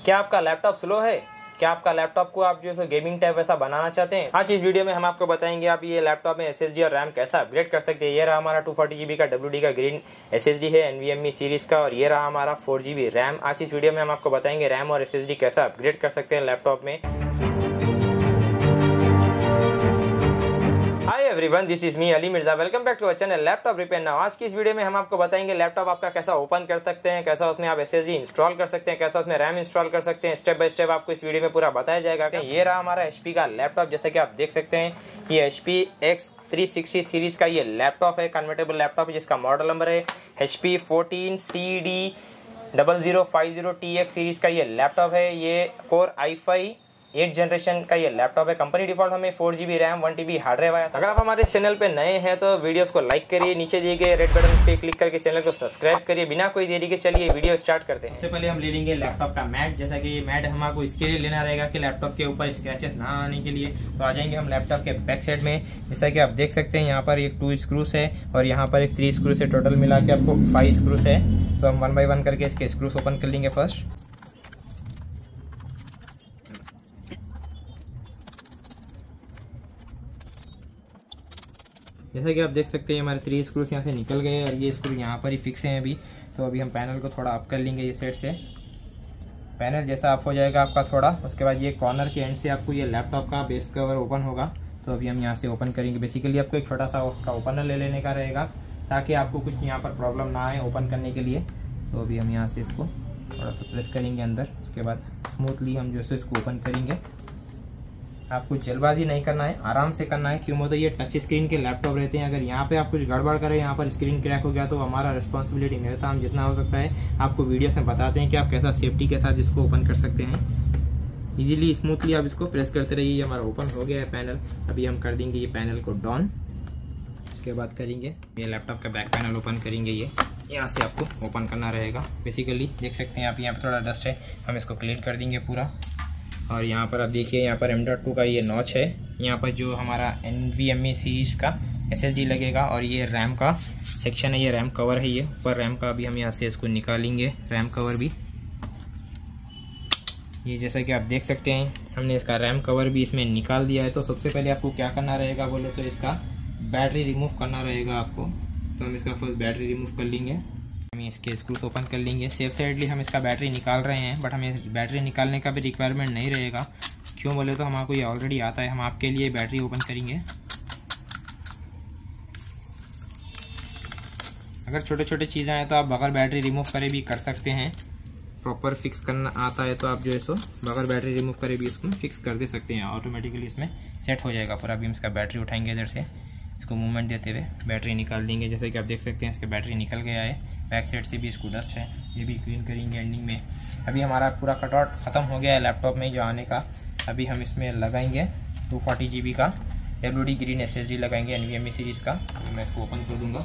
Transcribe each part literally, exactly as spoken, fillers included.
क्या आपका laptop slow है? क्या आपका लैपटॉप को आप जो है गेमिंग टाइप ऐसा बनाना चाहते हैं? आज इस वीडियो में हम आपको बताएंगे आप ये लैपटॉप में एसएसडी और रैम कैसा अपग्रेड कर सकते हैं। ये रहा हमारा टू फोर्टी जीबी का डब्ल्यूडी का ग्रीन एसएसडी है एनवीएमई सीरीज का, और ये रहा हमारा फोर जीबी रैम। आज इस वीडियो में हम आपको बताएंगे रैम और एसएसडी कैसा अपग्रेड कर सकते हैं लैपटॉप में। Hi everyone, this is me Ali Mirza, welcome back to our channel laptop repair now. आज की इस वीडियो में हम आपको बताएंगे लैपटॉप आपका कैसा ओपन कर सकते हैं, कैसा उसमें आप एसएसडी इंस्टॉल कर सकते हैं, कैसा उसमें रैम इंस्टॉल कर सकते हैं। स्टेप बाय स्टेप आपको इस वीडियो में पूरा बताया जाएगा। ये रहा हमारा एचपी का लैपटॉप, जैसे कि आप देख सकते हैं ये HP X three sixty series का ये लैपटॉप है, कन्वर्टेबल लैपटॉप है, जिसका मॉडल नंबर है HP fourteen C D double zero five zero T X series का ये लैपटॉप है। ये core i five eight generation का ये लैपटॉप है। कंपनी डिफॉल्ट हमें four GB RAM one TB hard drive आया था। अगर आप हमारे चैनल पे नए हैं तो वीडियोस को लाइक करिए, नीचे दिए गए रेड बटन पे क्लिक करके चैनल को सब्सक्राइब करिए। बिना कोई देरी के चलिए वीडियो स्टार्ट करते हैं। सबसे पहले हम ले लेंगे लैपटॉप का मैट। जैसा कि ये मैट हमको इसके लिए लेना रहेगा कि लैपटॉप के ऊपर स्क्रैचेस ना आने के लिए। तो आ जाएंगे हम लैपटॉप के बैक साइड में। जैसा कि आप देख सकते हैं यहाँ पर एक टू स्क्रूस है और यहाँ पर एक थ्री स्क्रूस है, टोटल मिला के आपको फाइव स्क्रूस है। तो हम वन बाई वन करके इसके स्क्रूस ओपन कर लेंगे फर्स्ट। जैसा कि आप देख सकते हैं हमारे थ्री स्क्रूस यहाँ से निकल गए और ये स्क्रू यहाँ पर ही फिक्स हैं अभी। तो अभी हम पैनल को थोड़ा अप कर लेंगे ये साइड से। पैनल जैसा अप हो जाएगा आपका थोड़ा, उसके बाद ये कॉर्नर के एंड से आपको ये लैपटॉप का बेस कवर ओपन होगा। तो अभी हम यहाँ से ओपन करेंगे। बेसिकली आपको एक छोटा सा उसका ओपनर ले लेने का रहेगा ताकि आपको कुछ यहाँ पर प्रॉब्लम ना आए ओपन करने के लिए। तो अभी हम यहाँ से इसको थोड़ा सा प्रेस करेंगे अंदर, उसके बाद स्मूथली हम जो है इसको ओपन करेंगे। आपको जल्दबाजी नहीं करना है, आराम से करना है। क्यों बोलते ये टच स्क्रीन के लैपटॉप रहते हैं, अगर यहाँ पे आप कुछ गड़बड़ करें, यहाँ पर स्क्रीन क्रैक हो गया तो हमारा रिस्पॉन्सिबिलिटी नहीं रहता। हम जितना हो सकता है आपको वीडियो में बताते हैं कि आप कैसा सेफ्टी के साथ इसको ओपन कर सकते हैं। इजीली स्मूथली आप इसको प्रेस करते रहिए। हमारा ओपन हो गया है पैनल। अभी हम कर देंगे ये पैनल को डाउन। उसके बाद करेंगे ये लैपटॉप का बैक पैनल ओपन करेंगे। ये यहाँ से आपको ओपन करना रहेगा। बेसिकली देख सकते हैं आप यहाँ पर थोड़ा डस्ट है, हम इसको क्लीन कर देंगे पूरा। और यहाँ पर आप देखिए यहाँ पर एम डॉट टू का ये नॉच है। यहाँ पर जो हमारा एनवीएमई सीरीज का एसएसडी लगेगा और ये रैम का सेक्शन है, ये रैम कवर है। ये ऊपर रैम का अभी हम यहाँ से इसको निकालेंगे, रैम कवर भी। ये जैसा कि आप देख सकते हैं हमने इसका रैम कवर भी इसमें निकाल दिया है। तो सबसे पहले आपको क्या करना रहेगा बोले तो इसका बैटरी रिमूव करना रहेगा आपको। तो हम इसका फर्स्ट बैटरी रिमूव कर लेंगे। हम इसके स्क्रूस ओपन कर लेंगे। सेफ साइडली हम इसका बैटरी निकाल रहे हैं, बट हमें बैटरी निकालने का भी रिक्वायरमेंट नहीं रहेगा। क्यों बोले तो हमको ये ऑलरेडी आता है। हम आपके लिए बैटरी ओपन करेंगे। अगर छोटे छोटे चीज़ें हैं तो आप बगैर बैटरी रिमूव करे भी कर सकते हैं। प्रॉपर फिक्स करना आता है तो आप जो है सो बगैर बैटरी रिमूव करे भी इसको फिक्स कर दे सकते हैं। ऑटोमेटिकली इसमें सेट हो जाएगा पूरा। अभी हम इसका बैटरी उठाएंगे इधर से, इसको मूवमेंट देते हुए बैटरी निकाल देंगे। जैसे कि आप देख सकते हैं इसका बैटरी निकल गया है। बैक साइड से भी इसको डस्ट है, ये भी क्लीन करेंगे एंडिंग में। अभी हमारा पूरा कटआउट ख़त्म हो गया है लैपटॉप में जो आने का। अभी हम इसमें लगाएंगे टू फोर्टी जीबी का डब्ल्यूडी ग्रीन एसएसडी लगाएंगे एनवीएमई सीरीज़ का। मैं इसको ओपन कर दूंगा।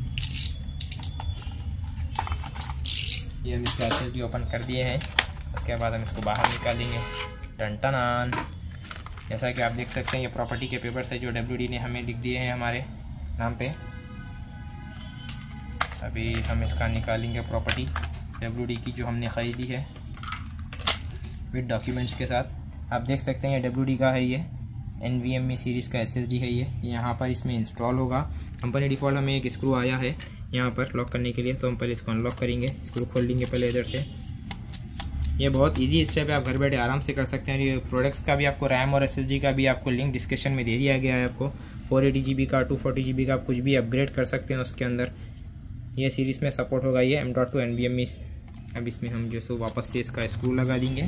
ये हम इसका एसएसडी ओपन कर दिए हैं। उसके बाद हम इसको बाहर निकालेंगे। टन-टनान, जैसा कि आप देख सकते हैं ये प्रॉपर्टी के पेपर्स है जो डब्ल्यूडी ने हमें लिख दिए हैं हमारे नाम पे। अभी हम इसका निकालेंगे प्रॉपर्टी डब्ल्यूडी की जो हमने ख़रीदी है विद डॉक्यूमेंट्स के साथ। आप देख सकते हैं ये डब्ल्यूडी का है, ये एनवीएमई सीरीज़ का एसएसडी है। ये यहाँ पर इसमें इंस्टॉल होगा। कंपनी डिफ़ॉल्ट हमें एक स्क्रू आया है यहाँ पर लॉक करने के लिए। तो हम पहले इसको अनलॉक करेंगे। स्क्रू खोल लेंगे पहले इधर से। ये बहुत इजी स्टेप है, आप घर बैठे आराम से कर सकते हैं। ये प्रोडक्ट्स का भी आपको रैम और एसएसडी का भी आपको लिंक डिस्क्रिप्शन में दे दिया गया है। आपको फोर एटी जी बी का टू फोर्टी जी बी का आप कुछ भी अपग्रेड कर सकते हैं उसके अंदर। ये सीरीज़ में सपोर्ट होगा ये एम डॉट टू एनवीएमई। अब इसमें हम जो सो वापस से इसका स्क्रू लगा देंगे।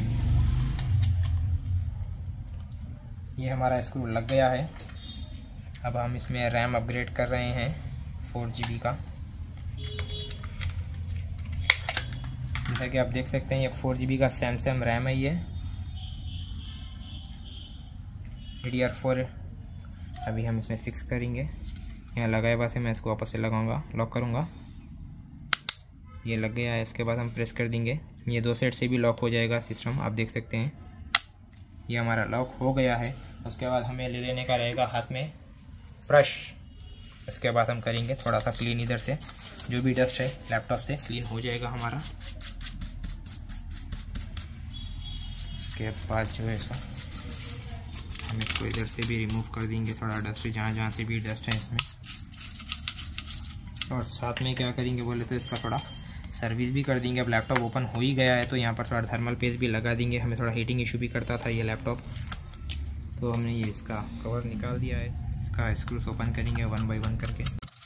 ये हमारा स्क्रू लग गया है। अब हम इसमें रैम अपग्रेड कर रहे हैं फोर जी बी का। जैसा कि आप देख सकते हैं ये फोर जी बी का सैमसंग रैम है। ये डी डी आर फोर। अभी हम इसमें फिक्स करेंगे। यहाँ लगाए हुआ से मैं इसको वापस से लगाऊंगा, लॉक करूँगा। ये लग गया है। इसके बाद हम प्रेस कर देंगे। ये दो साइड से भी लॉक हो जाएगा सिस्टम। आप देख सकते हैं ये हमारा लॉक हो गया है। उसके बाद हमें ले लेने का रहेगा हाथ में ब्रश। इसके बाद हम करेंगे थोड़ा सा क्लीन, इधर से जो भी डस्ट है लैपटॉप से क्लीन हो जाएगा हमारा। उसके बाद जो है सो हम इसको इधर से भी रिमूव कर देंगे, थोड़ा डस्ट जहाँ जहाँ से भी डस्ट है इसमें। और साथ में क्या करेंगे बोले तो इसका थोड़ा सर्विस भी कर देंगे। अब लैपटॉप ओपन हो ही गया है तो यहाँ पर थोड़ा थर्मल पेस्ट भी लगा देंगे। हमें थोड़ा हीटिंग इशू भी करता था ये लैपटॉप, तो हमने ये इसका कवर निकाल दिया है। इसका स्क्रूस ओपन करेंगे वन बाय वन करके।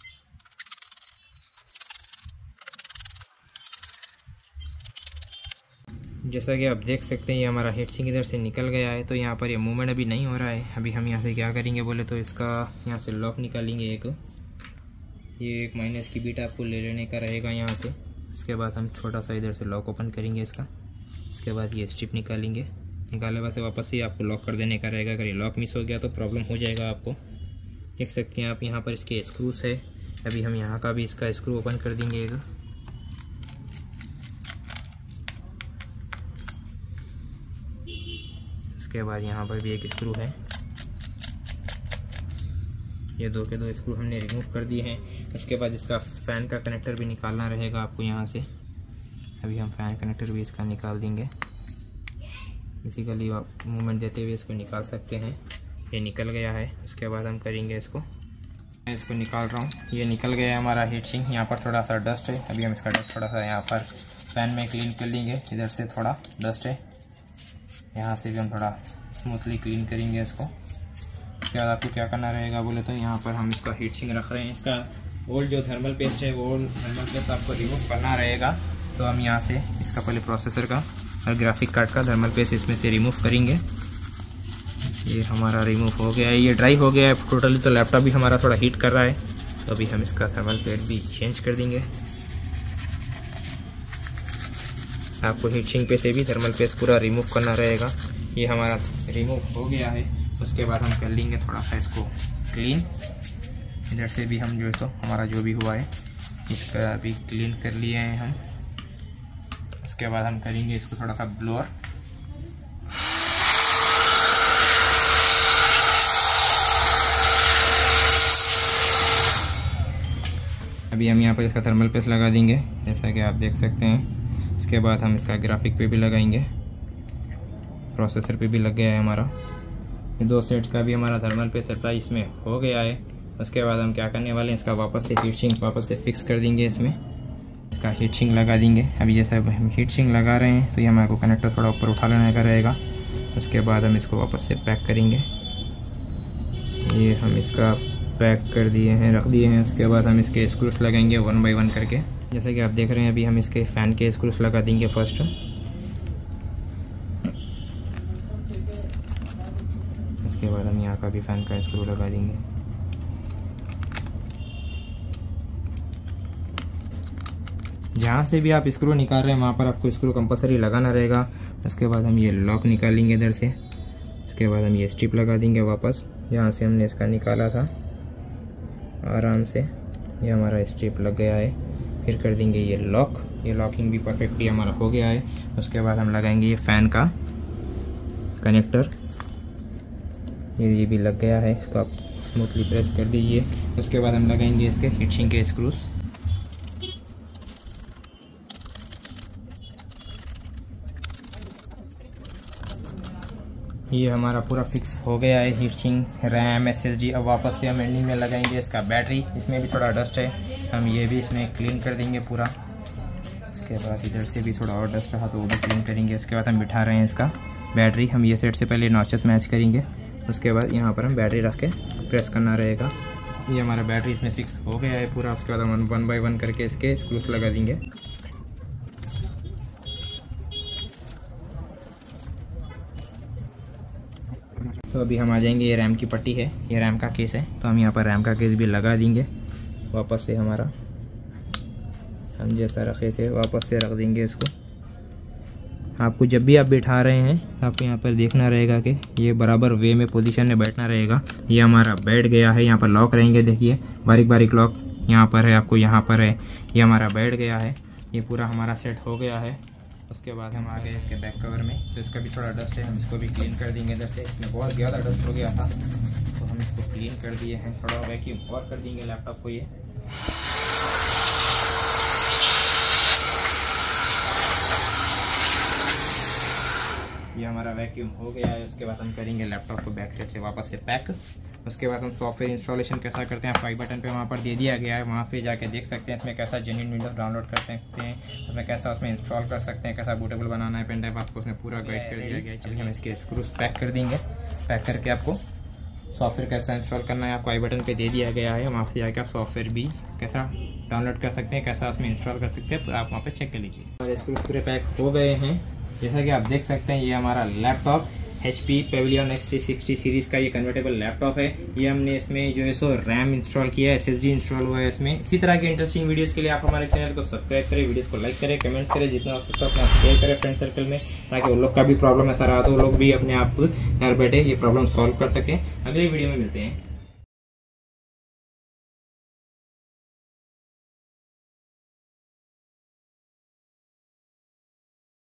जैसा कि आप देख सकते हैं ये हमारा हीट सिंक इधर से निकल गया है, तो यहाँ पर ये मूवमेंट अभी नहीं हो रहा है। अभी हम यहाँ से क्या करेंगे बोले तो इसका यहाँ से लॉक निकालेंगे एक, ये एक माइनस की बीट आपको ले लेने का रहेगा यहाँ से। इसके बाद हम छोटा सा इधर से लॉक ओपन करेंगे इसका। इसके बाद ये स्ट्रिप निकालेंगे, निकाले वैसे वापस ही आपको लॉक कर देने का रहेगा। अगर ये लॉक मिस हो गया तो प्रॉब्लम हो जाएगा आपको। देख सकते हैं आप यहाँ पर इसके स्क्रूस है। अभी हम यहाँ का भी इसका स्क्रू ओपन कर देंगे एक। उसके बाद यहाँ पर भी एक स्क्रू है, ये दो के दो स्क्रू हमने रिमूव कर दिए हैं। उसके बाद इसका फ़ैन का कनेक्टर भी निकालना रहेगा आपको यहाँ से। अभी हम फ़ैन कनेक्टर भी इसका निकाल देंगे। बेसिकली आप मूवमेंट देते हुए इसको निकाल सकते हैं। ये निकल गया है। उसके बाद हम करेंगे इसको, मैं इसको निकाल रहा हूँ। ये निकल गया है हमारा हीट सिंक। यहाँ पर थोड़ा सा डस्ट है, अभी हम इसका डस्ट थोड़ा सा यहाँ पर फैन में क्लीन कर लेंगे। इधर से थोड़ा डस्ट है, यहाँ से भी हम थोड़ा स्मूथली क्लीन करेंगे इसको। उसके बाद आपको क्या करना रहेगा बोले तो यहाँ पर हम इसका हीट सिंक रख रहे हैं। इसका ओल्ड जो थर्मल पेस्ट है वो थर्मल पेस्ट आपको रिमूव करना रहेगा। तो हम यहाँ से इसका पहले प्रोसेसर का और ग्राफिक कार्ड का थर्मल पेस्ट इसमें से रिमूव करेंगे। ये हमारा रिमूव हो गया है, ये ड्राई हो गया है टोटली। तो लैपटॉप भी हमारा थोड़ा हीट कर रहा है, तो अभी हम इसका थर्मल पेस्ट भी चेंज कर देंगे। आपको हीट सिंक पे से भी थर्मल पेस्ट पूरा रिमूव करना रहेगा। ये हमारा रिमूव हो गया है। उसके बाद हम कर लेंगे थोड़ा सा इसको क्लीन। इधर से भी हम जो है तो हमारा जो भी हुआ है इसका अभी क्लीन कर लिए हैं हम। उसके बाद हम करेंगे इसको थोड़ा सा ब्लोअर। अभी हम यहाँ पर इसका थर्मल पेस्ट लगा देंगे जैसा कि आप देख सकते हैं। उसके बाद हम इसका ग्राफिक पे भी लगाएंगे, प्रोसेसर पे भी लग गया है हमारा। ये दो सेट्स का भी हमारा थर्मल पेस्ट सप्लाई इसमें हो गया है। उसके बाद हम क्या करने वाले हैं, इसका वापस से हीट सिंक वापस से फिक्स कर देंगे। इसमें इसका हीट सिंक लगा देंगे। अभी जैसे हम हीट सिंक लगा रहे हैं तो ये हमारे को कनेक्टर थोड़ा ऊपर उठा लेने का रहेगा। उसके बाद हम इसको वापस से पैक करेंगे। ये हम इसका पैक कर दिए हैं, रख दिए हैं। उसके बाद हम इसके स्क्रूस लगाएंगे वन बाय वन करके। जैसे कि आप देख रहे हैं अभी हम इसके फ़ैन के स्क्रूस लगा देंगे फर्स्ट। उसके बाद हम यहाँ का भी फ़ैन का स्क्रू लगा देंगे। जहाँ से भी आप स्क्रू निकाल रहे हैं वहाँ पर आपको स्क्रू कंपलसरी लगाना रहेगा। उसके बाद हम ये लॉक निकालेंगे इधर से। उसके बाद हम ये स्ट्रिप लगा देंगे वापस जहाँ से हमने इसका निकाला था। आराम से ये हमारा स्ट्रिप लग गया है। फिर कर देंगे ये लॉक। ये लॉकिंग भी परफेक्टली हमारा हो गया है। उसके बाद हम लगाएंगे ये फ़ैन का कनेक्टर। ये ये भी लग गया है, इसको आप स्मूथली प्रेस कर दीजिए। उसके बाद हम लगाएंगे इसके हीट सिंक के स्क्रूस। ये हमारा पूरा फिक्स हो गया है हीट सिंक, रैम, एसएसडी। अब वापस से हम एंडिंग में लगाएंगे इसका बैटरी। इसमें भी थोड़ा डस्ट है, हम ये भी इसमें क्लीन कर देंगे पूरा। उसके बाद इधर से भी थोड़ा और डस्ट रहा तो वो भी क्लीन करेंगे। उसके बाद हम बिठा रहे हैं इसका बैटरी। हम ये सेट से पहले नॉचेस मैच करेंगे। उसके बाद यहाँ पर हम बैटरी रख के प्रेस करना रहेगा। ये हमारा बैटरी इसमें फिक्स हो गया है पूरा। उसके बाद हम वन बाय वन करके इसके स्क्रूस लगा देंगे। तो अभी हम आ जाएंगे, ये रैम की पट्टी है, ये रैम का केस है, तो हम यहाँ पर रैम का केस भी लगा देंगे। वापस से हमारा हम जैसा रखे थे वापस से रख देंगे इसको। आपको जब भी आप बिठा रहे हैं आपको यहाँ पर देखना रहेगा कि ये बराबर वे में पोजीशन में बैठना रहेगा। ये हमारा बैठ गया है। यहाँ पर लॉक रहेंगे, देखिए बारीक बारीक लॉक यहाँ पर है, आपको यहाँ पर है। ये हमारा बैठ गया है। ये पूरा हमारा सेट हो गया है। उसके बाद हम आ गए इसके बैक कवर में, तो इसका भी थोड़ा डस्ट है, हम इसको भी क्लीन कर देंगे इधर से। इसमें बहुत ज़्यादा डस्ट हो गया था तो हम इसको क्लीन कर दिए हैं। थोड़ा वैक्यूम और कर देंगे लैपटॉप को। ये ये हमारा वैक्यूम हो गया है। उसके बाद हम करेंगे लैपटॉप को बैक साइड से वापस से पैक। उसके बाद हम सॉफ्टवेयर इंस्टॉलेशन कैसा करते हैं, फाइव बटन पे वहाँ पर दे दिया गया है, वहाँ पे जाके देख सकते हैं इसमें कैसा जेन्युइन विंडोज डाउनलोड कर सकते हैं, उसमें कैसा उसमें इंस्टॉल कर सकते हैं, कैसा बूटेबल बनाना है पेन ड्राइव, आपको उसमें पूरा गाइड कर दिया गया है। चलिए हम इसके स्क्रूज पैक कर देंगे। पैक करके आपको सॉफ्टवेयर कैसा इंस्टॉल करना है आपको आई बटन पे दे दिया गया है, वहाँ से जाके आप सॉफ्टवेयर भी कैसा डाउनलोड कर सकते हैं, कैसा उसमें इंस्टॉल कर सकते हैं, पूरा आप वहाँ पे चेक कर लीजिए। हमारे स्क्रूज पूरे पैक हो गए हैं। जैसा कि आप देख सकते हैं ये हमारा laptop H P pavilion X three sixty series का ये कन्वर्टेबल लैपटॉप है। ये हमने इसमें जो है सो रैम इंस्टॉल किया है, एस एस डी इंस्टॉल हुआ है इसमें। इसी तरह के इंटरेस्टिंग वीडियोस के लिए आप हमारे चैनल को सब्सक्राइब करें, वीडियोस को लाइक करें, कमेंट्स करें, जितना हो सकता है अपना शेयर करें फ्रेंड सर्कल में, ताकि उन लोग का भी प्रॉब्लम ऐसा रहा तो वो लोग भी अपने आप घर बैठे ये प्रॉब्लम सॉल्व कर सकें। अगली वीडियो में मिलते हैं।